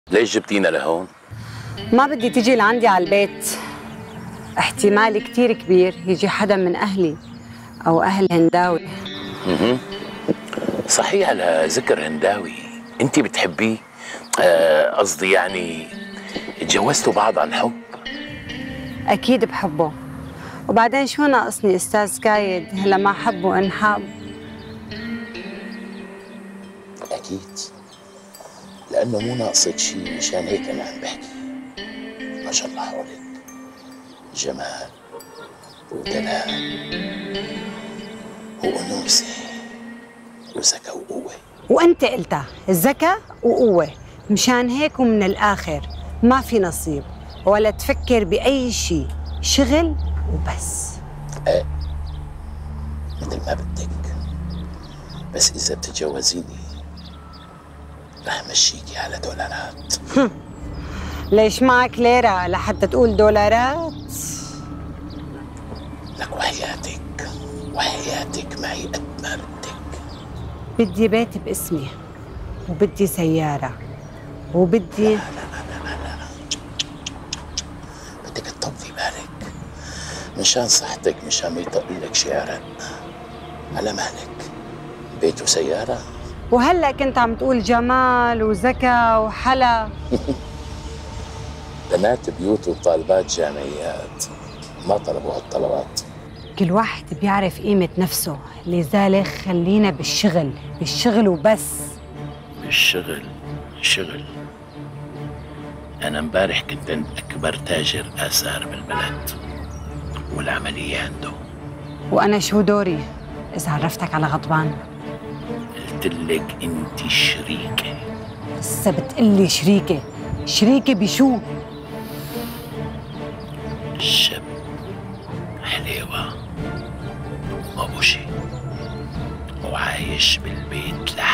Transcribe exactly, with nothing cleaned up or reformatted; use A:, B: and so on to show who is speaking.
A: ليش جبتينا لهون؟
B: ما بدي تجي لعندي على البيت. احتمال كتير كبير يجي حدا من أهلي أو أهل هنداوي.
A: اها صحيح، على ذكر هنداوي، أنت بتحبيه؟ قصدي آه يعني اتجوزتوا بعض عن حب؟
B: أكيد بحبه، وبعدين شو ناقصني أستاذ كايد لما حب وانحب؟
A: أكيد، لأنه مو ناقصك شيء، مشان هيك أنا عم بحكي. ما شاء الله حولك جمال ودلال وأنوثة وذكاء وقوة.
B: وأنت قلتها، الذكاء وقوة. مشان هيك ومن الآخر ما في نصيب ولا تفكر بأي شيء، شغل وبس.
A: ايه مثل ما بدك، بس إذا بتتجوزيني رح مشيكي على دولارات.
B: ليش معك ليرة لحتى تقول دولارات؟
A: لك وحياتك وحياتك معي قد ما بدك.
B: بدي بيت باسمي، وبدي سيارة، وبدي
A: لا لا لا لا لا بدك تطولي بالك مشان صحتك، مشان ما يطقلك شعرا. على مهلك بيت وسيارة.
B: وهلا كنت عم تقول جمال وذكاء وحلا.
A: بنات بيوت وطالبات جامعيات ما طلبوا هالطلبات.
B: كل واحد بيعرف قيمة نفسه، لذلك خلينا بالشغل، بالشغل وبس.
A: بالشغل شغل. أنا امبارح كنت عند أكبر تاجر آثار بالبلد والعملية عنده.
B: وأنا شو دوري إذا عرفتك على غضبان؟
A: قلت لك أنت شريكة.
B: لسه بتقلي شريكة؟ شريكة بشو؟
A: الشاب حليوة وأبو شي وعايش بالبيت لحاله.